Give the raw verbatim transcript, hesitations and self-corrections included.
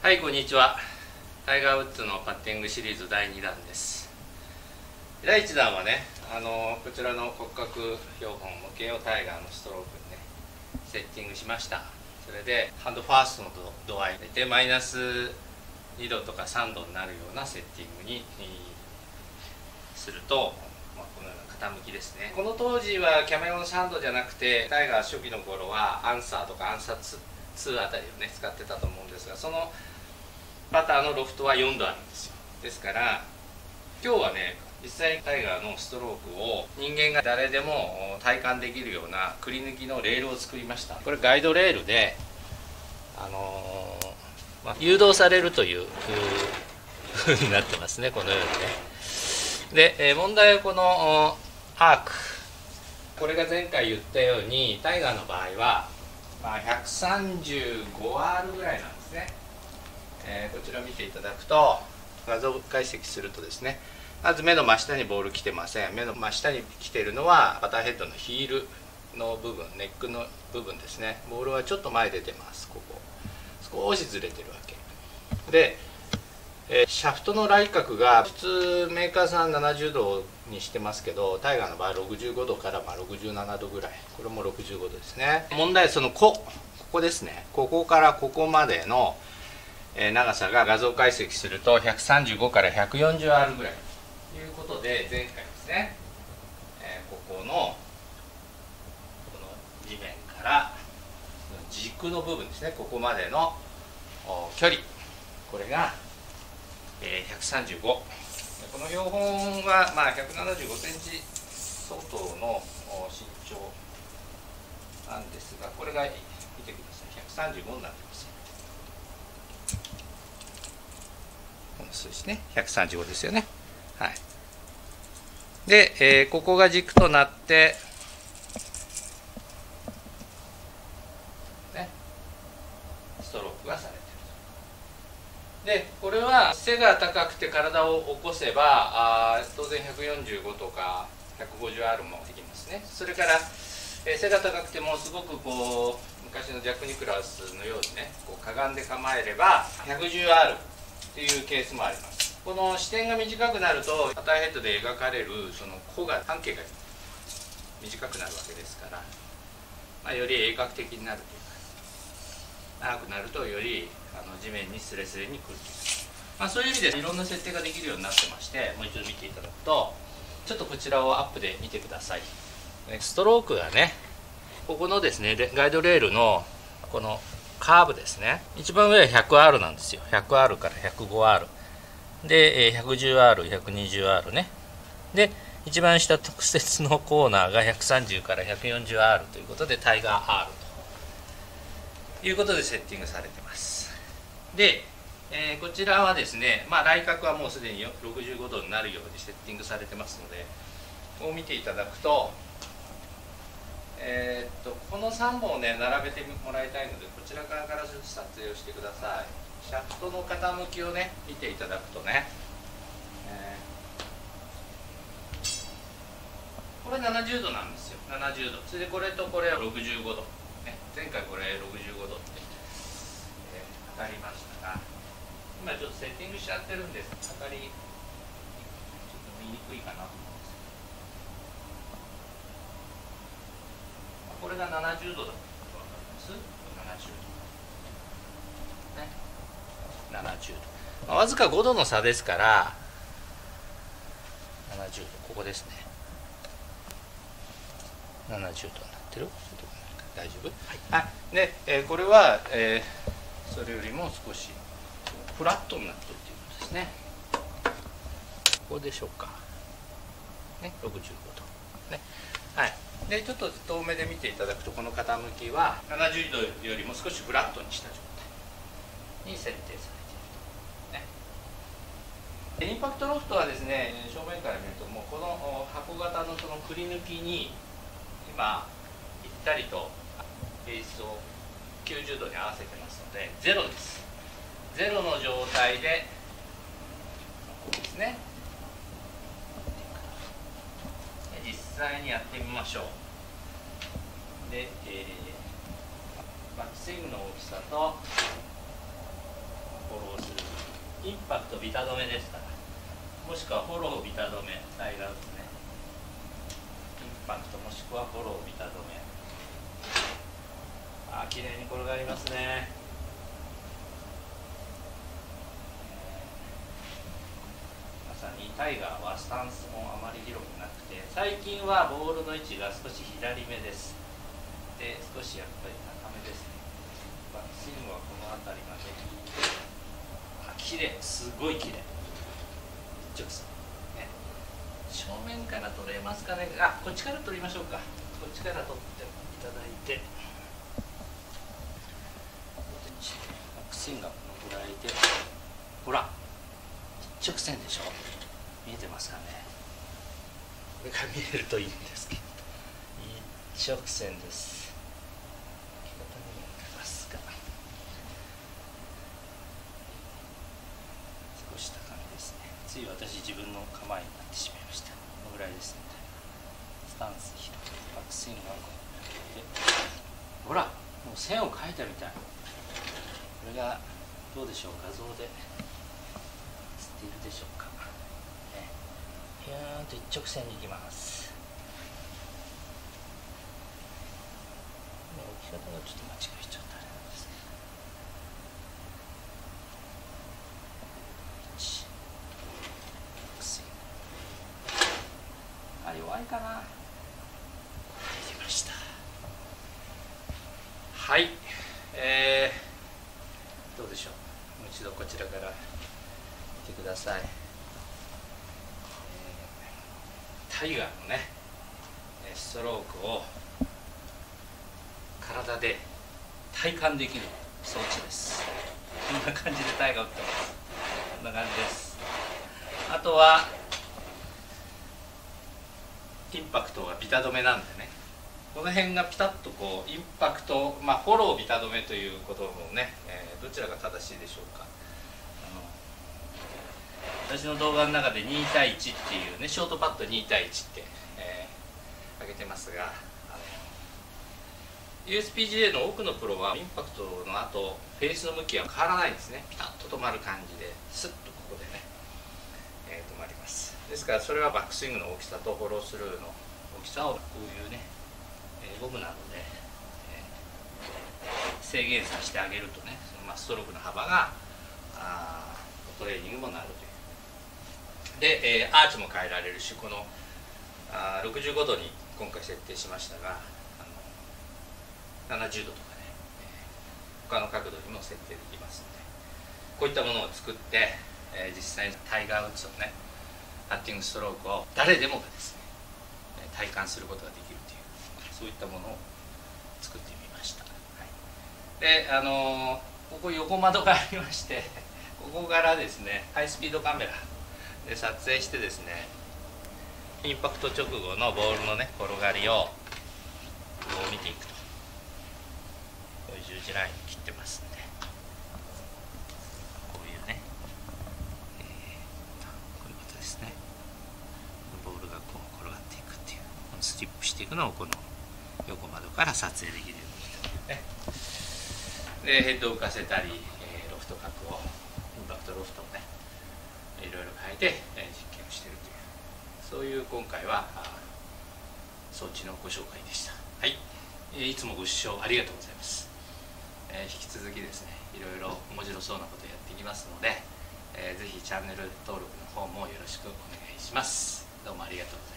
はい、こんにちは。タイガー・ウッズのパッティングシリーズだいにだんです。だいいちだんはね、あのこちらの骨格標本模型をタイガーのストロークにねセッティングしました。それでハンドファーストの度合いでマイナスにどとかさんどになるようなセッティングにすると、まあ、このような傾きですね。この当時はキャメロンさんどじゃなくて、タイガー初期の頃はアンサーとかアンサーにあたりをね使ってたと思うんですが、そのパターのロフトはよんどあるんですよ。ですから今日はね、実際にタイガーのストロークを人間が誰でも体感できるようなくり抜きのレールを作りました。これガイドレールで、あのーまあ、誘導されるというふうになってますね、このようにね。で、えー、問題はこのアーク、これが前回言ったようにタイガーの場合は、まあ、ひゃくさんじゅうごアール ぐらいなんですね。えー、こちらを見ていただくと、画像解析するとですね、まず目の真下にボール来てません。目の真下に来ているのはパターヘッドのヒールの部分、ネックの部分ですね。ボールはちょっと前出てます。ここ少しずれてるわけで、えー、シャフトの来角が普通メーカーさんななじゅうどにしてますけど、タイガーの場合ろくじゅうごどからまあろくじゅうななどぐらい、これもろくじゅうごどですね。問題はそのこここですね。ここからここまでの長さが画像解析するとひゃくさんじゅうごからひゃくよんじゅうアール ぐらいということで、前回ですね、えー、ここのこの地面から軸の部分ですね、ここまでの距離、これが、えー、ひゃくさんじゅうご。この標本はまあひゃくななじゅうごセンチ相当の身長なんですが、これが見てください、ひゃくさんじゅうごになってます。この数字ね、ひゃくさんじゅうごですよね。はい。で、えー、ここが軸となって、ね、ストロークがされている。で、これは背が高くて体を起こせば、あ当然ひゃくよんじゅうごとかひゃくごじゅうアール もできますね。それから、えー、背が高くてもすごくこう昔のジャック・ニクラウスのようにね、こうかがんで構えればひゃくじゅうアールっていうケースもあります。この視点が短くなるとパターヘッドで描かれるその弧が半径が短くなるわけですから、まあ、より鋭角的になるというか、長くなるとよりあの地面にスレスレにくるという、まあ、そういう意味でいろんな設定ができるようになってまして、もう一度見ていただくと、ちょっとこちらをアップで見てください。ストロークがね、ここのですねガイドレールのこのカーブですね、一番上は ひゃくアール なんですよ。 ひゃくアール から ひゃくごアール で ひゃくじゅうアール、ひゃくにじゅうアール ね。で一番下特設のコーナーがひゃくさんじゅうから ひゃくよんじゅうアール ということで、タイガー アール ということでセッティングされてます。で、えー、こちらはですね、まあ、来角はもうすでにろくじゅうごどになるようにセッティングされてますので、こう見ていただくと、えー、っとこのさんぼんをね並べてもらいたいので、こちら側から撮影をしてください。シャフトの傾きをね見ていただくとね、えー、これななじゅうどなんですよ。ななじゅうど。それでこれとこれはろくじゅうごど、ね、前回これろくじゅうごどって、えー、測りましたが、今ちょっとセッティングしちゃってるんです。測りちょっと見にくいかなと思うんですけど、これがななじゅうどだと分かります？ななじゅうど、ね、ななじゅうど、まあ、わずかごどの差ですから、ななじゅうど、ここですね、ななじゅうどになってる？ちょっと大丈夫？はい、あで、えー、これは、えー、それよりも少しフラットになってるということですね。ここでしょうか、ね、ろくじゅうごど、ね、はい。でちょっと遠目で見ていただくと、この傾きはななじゅうどよりも少しフラットにした状態に設定されていると、ね、インパクトロフトはですね、正面から見るともうこの箱型のそのくり抜きに今ぴったりとベースをきゅうじゅうどに合わせてますのでゼロです。ゼロの状態でこうですね。実際にやってみましょう。で、えー、バックスイングの大きさとフォロインパクトビタ止めでしたら、もしくはフォロービタ止め、タイガーウッドね、インパクトもしくはフォロービタ止め。あー、綺麗に転がりますね。まさにタイガーはスタンスもあまり広くなくて、最近はボールの位置が少し左目です。で、少しやっぱり高めですね。バックスイングはこの辺りまで。あ、綺麗、すごい綺麗。一直線ね。正面から撮れますかね。あ、こっちから撮りましょうか。こっちから撮っていただいて。バックスイングがこのぐらいで、ほら、一直線でしょ。見えてますかね。これが見えるといいんですけど、一直線です。少し高めですね。つい私自分の構えになってしまいました。このぐらいですね。スタンス広く、バックスイングがこうで、ほら、もう線を描いたみたい。これがどうでしょう、画像で映っているでしょうか。ね、ひゅーんと一直線に行きます。置き方がちょっと間違えちゃったあれなんですね。あ、弱いかな。入りました。はい、えー、どうでしょう。もう一度こちらから見てください。えー、タイガーのねストロークを体で体感できる装置です。こんな感じでタイガー打ってます。こんな感じです。あとはインパクトがビタ止めなんでね、この辺がピタッとこうインパクト、まあフォロービタ止めということもね、えー、どちらが正しいでしょうか。あの私の動画の中でに対いちっていうね、ショートパットに対いちって、えー、上げてますが、あの ユーエスピージーエー の多くのプロはインパクトの後フェースの向きは変わらないんですね。ピタッと止まる感じでスッとここでね、えー、止まります。ですからそれはバックスイングの大きさとフォロースルーの大きさをこういうね、えー、ゴムなどで、えー、制限させてあげるとね、そのまあストロークの幅があトレーニングもなるという。で、えー、アーチも変えられるし、このあろくじゅうごどに今回設定しましたが、あのななじゅうどとかね、えー、他の角度にも設定できますので、こういったものを作って、えー、実際にタイガー・ウッズのねパッティングストロークを誰でもがですね体感することができるという、そういったものを作ってみました。はい、で、あのー、ここ横窓がありまして、ここからですねハイスピードカメラで撮影してですね、インパクト直後のボールのね転がりをこう見ていくと、こういう十字ライン切ってますんで、こういうね、えー、こういうことですね。ボールがこう転がっていくっていう、このスティップしていくのをこの横窓から撮影できるようになってね。で、ヘッドを浮かせたり、えー、ロフト角をインパクトロフトをねいろいろ変えて、えー、実験をしているという、そういう今回は装置のご紹介でした。はい、えー、いつもご視聴ありがとうございます。えー、引き続きですねいろいろ面白そうなことをやっていきますので、えー、ぜひチャンネル登録の方もよろしくお願いします。どうもありがとうございます。